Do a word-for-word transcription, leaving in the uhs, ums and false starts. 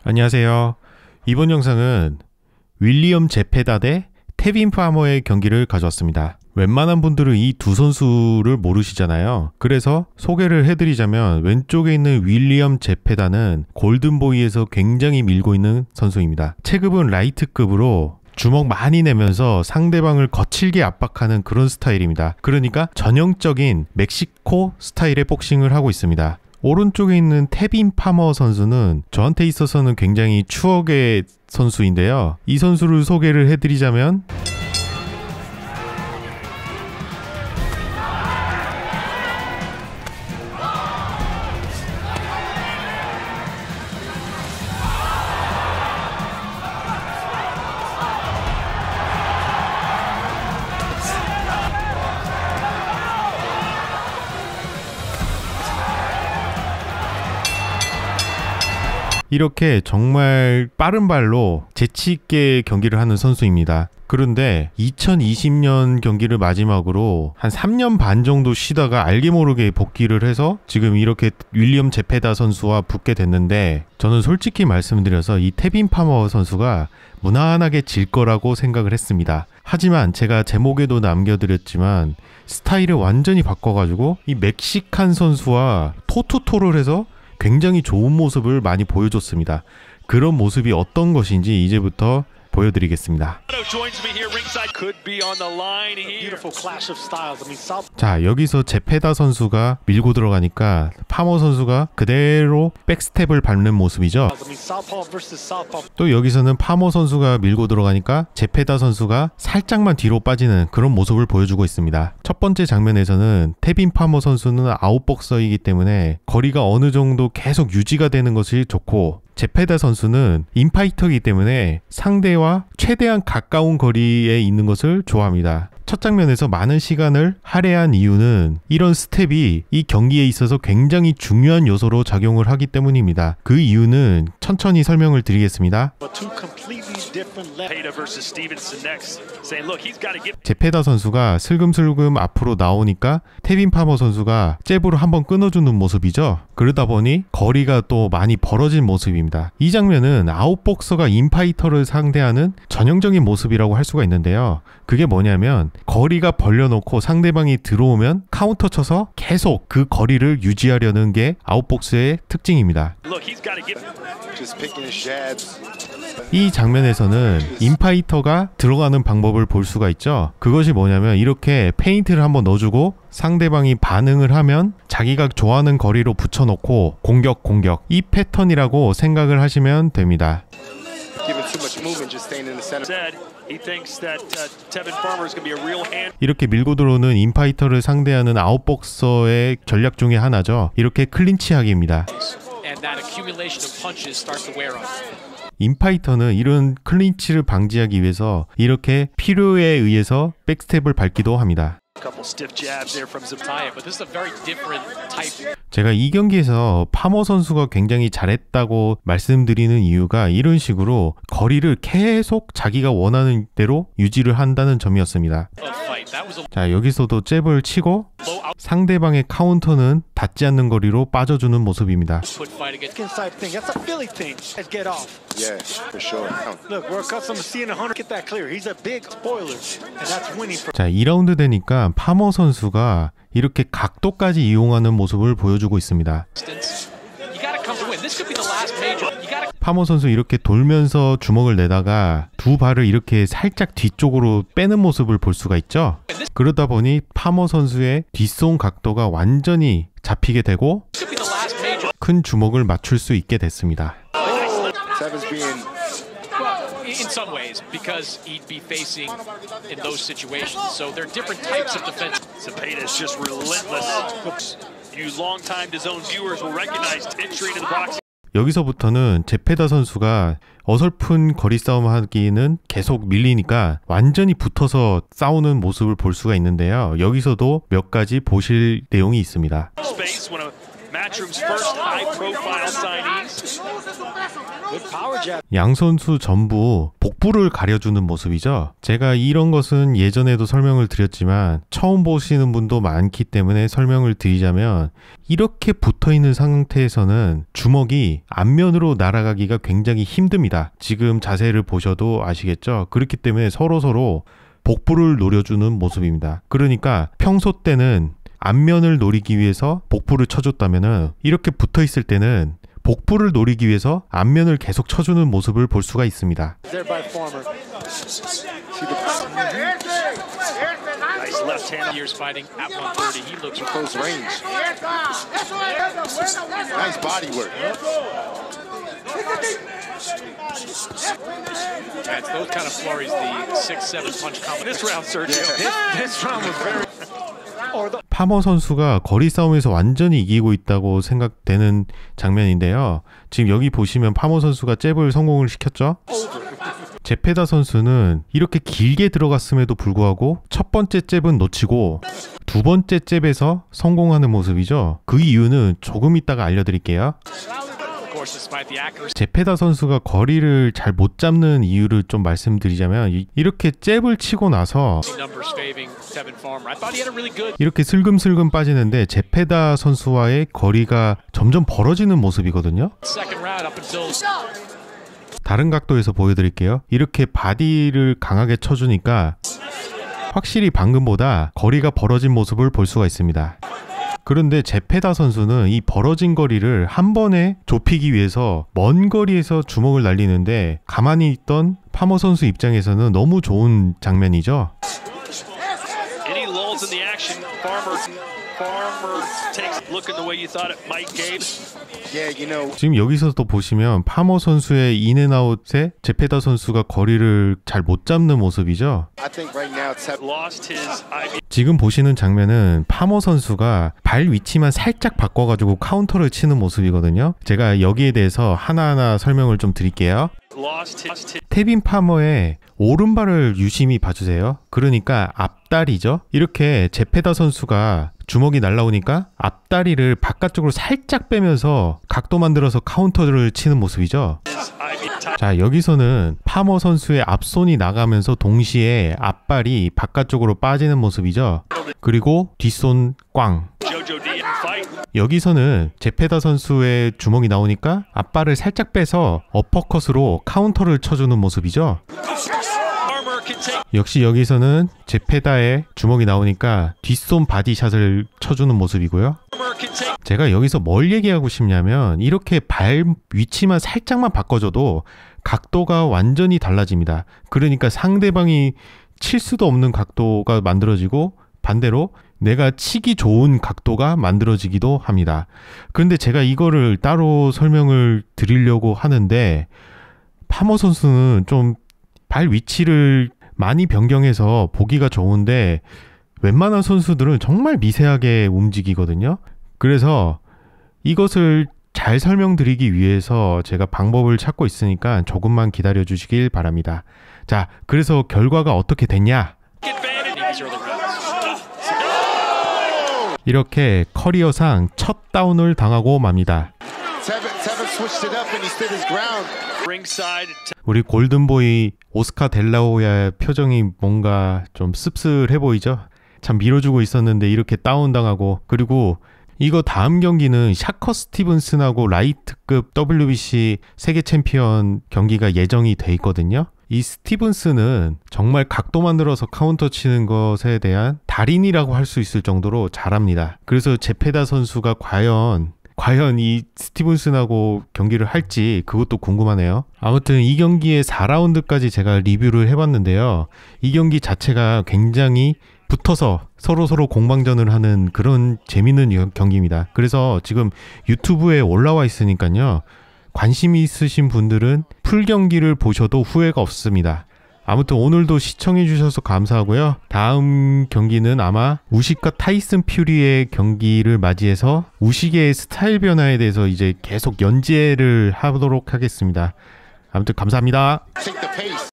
안녕하세요. 이번 영상은 윌리엄 제페다 대 테빈 파머의 경기를 가져왔습니다. 웬만한 분들은 이 두 선수를 모르시잖아요. 그래서 소개를 해드리자면 왼쪽에 있는 윌리엄 제페다는 골든보이에서 굉장히 밀고 있는 선수입니다. 체급은 라이트급으로 주먹 많이 내면서 상대방을 거칠게 압박하는 그런 스타일입니다. 그러니까 전형적인 멕시코 스타일의 복싱을 하고 있습니다. 오른쪽에 있는 테빈 파머 선수는 저한테 있어서는 굉장히 추억의 선수인데요. 이 선수를 소개를 해드리자면 이렇게 정말 빠른 발로 재치있게 경기를 하는 선수입니다. 그런데 이천이십 년 경기를 마지막으로 한 삼 년 반 정도 쉬다가 알게 모르게 복귀를 해서 지금 이렇게 윌리엄 제페다 선수와 붙게 됐는데, 저는 솔직히 말씀드려서 이 테빈 파머 선수가 무난하게 질 거라고 생각을 했습니다. 하지만 제가 제목에도 남겨드렸지만 스타일을 완전히 바꿔가지고 이 멕시칸 선수와 토투토를 해서 굉장히 좋은 모습을 많이 보여줬습니다. 그런 모습이 어떤 것인지 이제부터 보여드리겠습니다. 자, 여기서 제페다 선수가 밀고 들어가니까 파머 선수가 그대로 백스텝을 밟는 모습이죠. 또 여기서는 파머 선수가 밀고 들어가니까 제페다 선수가 살짝만 뒤로 빠지는 그런 모습을 보여주고 있습니다. 첫 번째 장면에서는 테빈 파머 선수는 아웃복서이기 때문에 거리가 어느 정도 계속 유지가 되는 것이 좋고, 제페다 선수는 인파이터이기 때문에 상대와 최대한 가까운 거리에 있는 것을 좋아합니다. 첫 장면에서 많은 시간을 할애한 이유는 이런 스텝이 이 경기에 있어서 굉장히 중요한 요소로 작용을 하기 때문입니다. 그 이유는 천천히 설명을 드리겠습니다. 제페다 선수가 슬금슬금 앞으로 나오니까 테빈 파머 선수가 잽으로 한번 끊어주는 모습이죠. 그러다 보니 거리가 또 많이 벌어진 모습입니다. 이 장면은 아웃복서가 인파이터를 상대하는 전형적인 모습이라고 할 수가 있는데요. 그게 뭐냐면 거리가 벌려놓고 상대방이 들어오면 카운터 쳐서 계속 그 거리를 유지하려는 게 아웃복서의 특징입니다. 이 장면에서는 인파이터가 들어가는 방법을 볼 수가 있죠. 그것이 뭐냐면 이렇게 페인트를 한번 넣어주고 상대방이 반응을 하면 자기가 좋아하는 거리로 붙여놓고 공격 공격, 이 패턴이라고 생각을 하시면 됩니다. 이렇게 밀고 들어오는 인파이터를 상대하는 아웃복서의 전략 중에 하나죠. 이렇게 클린치하기입니다. 인파이터는 이런 클린치를 방지하기 위해서 이렇게 필요에 의해서 백스텝을 밟기도 합니다. 제가 이 경기에서 파머 선수가 굉장히 잘했다고 말씀드리는 이유가 이런 식으로 거리를 계속 자기가 원하는 대로 유지를 한다는 점이었습니다. 자, 여기서도 잽을 치고 상대방의 카운터는 닿지 않는 거리로 빠져주는 모습입니다. 자, 이 라운드 되니까 파머 선수가 이렇게 각도까지 이용하는 모습을 보여주고 있습니다. 파머 선수 이렇게 돌면서 주먹을 내다가 두 발을 이렇게 살짝 뒤쪽으로 빼는 모습을 볼 수가 있죠. 그러다 보니 파머 선수의 뒷손 각도가 완전히 잡히게 되고 큰 주먹을 맞출 수 있게 됐습니다. In some ways, because he'd be facing in those situations. So there are different types of defense. Zepeda's just relentless. You long-time DAZN viewers will recognize entry into the box. 여기서부터는 제페다 선수가 어설픈 거리 싸움 하기는 계속 밀리니까 완전히 붙어서 싸우는 모습을 볼 수가 있는데요. 여기서도 몇 가지 보실 내용이 있습니다. Matchroom's first high-profile signees. 양 선수 전부 복부를 가려주는 모습이죠. 제가 이런 것은 예전에도 설명을 드렸지만 처음 보시는 분도 많기 때문에 설명을 드리자면 이렇게 붙어있는 상태에서는 주먹이 앞면으로 날아가기가 굉장히 힘듭니다. 지금 자세를 보셔도 아시겠죠? 그렇기 때문에 서로서로 복부를 노려주는 모습입니다. 그러니까 평소 때는 앞면을 노리기 위해서 복부를 쳐줬다면은 이렇게 붙어있을 때는 복부를 노리기 위해서 앞면을 계속 쳐주는 모습을 볼 수가 있습니다. Nice left hand. Years fighting at one thirty. He looks Close range. Nice body work. Yeah, it's those kind of flurries, the six, seven punch combination. This round, Sergio. Yeah. This, this round was very. 파머 선수가 거리 싸움에서 완전히 이기고 있다고 생각되는 장면인데요. 지금 여기 보시면 파머 선수가 잽을 성공을 시켰죠. 제페다 선수는 이렇게 길게 들어갔음에도 불구하고 첫 번째 잽은 놓치고 두 번째 잽에서 성공하는 모습이죠. 그 이유는 조금 이따가 알려드릴게요. 제페다 선수가 거리를 잘 못 잡는 이유를 좀 말씀드리자면 이렇게 잽을 치고 나서 이렇게 슬금슬금 빠지는데 제페다 선수와의 거리가 점점 벌어지는 모습이거든요. 다른 각도에서 보여드릴게요. 이렇게 바디를 강하게 쳐주니까 확실히 방금보다 거리가 벌어진 모습을 볼 수가 있습니다. 그런데 제페다 선수는 이 벌어진 거리를 한 번에 좁히기 위해서 먼 거리에서 주먹을 날리는데 가만히 있던 파머 선수 입장에서는 너무 좋은 장면이죠. Any lulls in the action, Farmer, Farmer takes a look in the way you thought it might, Gabe. Yeah, you know. 지금 여기서도 보시면 파머 선수의 인앤아웃에 제페다 선수가 거리를 잘 못 잡는 모습이죠. I think right now it's Lost his I B. 지금 보시는 장면은 파머 선수가 발 위치만 살짝 바꿔가지고 카운터를 치는 모습이거든요. 제가 여기에 대해서 하나하나 설명을 좀 드릴게요. Lost his. 테빈 파머의 오른발을 유심히 봐주세요. 그러니까 앞다리죠. 이렇게 제페다 선수가 주먹이 날라오니까 앞다리를 바깥쪽으로 살짝 빼면서 각도 만들어서 카운터를 치는 모습이죠. 자, 여기서는 파머 선수의 앞손이 나가면서 동시에 앞발이 바깥쪽으로 빠지는 모습이죠. 그리고 뒷손 꽝. 여기서는 제페다 선수의 주먹이 나오니까 앞발을 살짝 빼서 어퍼컷으로 카운터를 쳐주는 모습이죠. 역시 여기서는 제페다의 주먹이 나오니까 뒷손 바디샷을 쳐주는 모습이고요. 제가 여기서 뭘 얘기하고 싶냐면 이렇게 발 위치만 살짝만 바꿔줘도 각도가 완전히 달라집니다. 그러니까 상대방이 칠 수도 없는 각도가 만들어지고 반대로 내가 치기 좋은 각도가 만들어지기도 합니다. 그런데 제가 이거를 따로 설명을 드리려고 하는데 파머 선수는 좀 발 위치를 많이 변경해서 보기가 좋은데 웬만한 선수들은 정말 미세하게 움직이거든요. 그래서 이것을 잘 설명드리기 위해서 제가 방법을 찾고 있으니까 조금만 기다려 주시길 바랍니다. 자, 그래서 결과가 어떻게 됐냐? 이렇게 커리어상 첫 다운을 당하고 맙니다. 우리 골든보이 오스카 델라호야의 표정이 뭔가 좀 씁쓸해 보이죠? 참 밀어주고 있었는데 이렇게 다운당하고, 그리고 이거 다음 경기는 샤커 스티븐슨하고 라이트급 더블유비씨 세계 챔피언 경기가 예정이 돼 있거든요. 이 스티븐슨은 정말 각도 만들어서 카운터 치는 것에 대한 달인이라고 할 수 있을 정도로 잘합니다. 그래서 제페다 선수가 과연 과연 이 스티븐슨하고 경기를 할지 그것도 궁금하네요. 아무튼 이 경기의 사 라운드까지 제가 리뷰를 해봤는데요. 이 경기 자체가 굉장히 붙어서 서로서로 공방전을 하는 그런 재밌는 경기입니다. 그래서 지금 유튜브에 올라와 있으니까요. 관심이 있으신 분들은 풀 경기를 보셔도 후회가 없습니다. 아무튼 오늘도 시청해 주셔서 감사하고요. 다음 경기는 아마 우식과 타이슨 퓨리의 경기를 맞이해서 우식의 스타일 변화에 대해서 이제 계속 연재를 하도록 하겠습니다. 아무튼 감사합니다.